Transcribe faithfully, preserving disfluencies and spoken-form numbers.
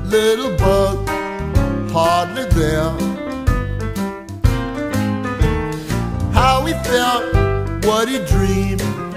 little bug, hardly there. How he felt, what he dreamed,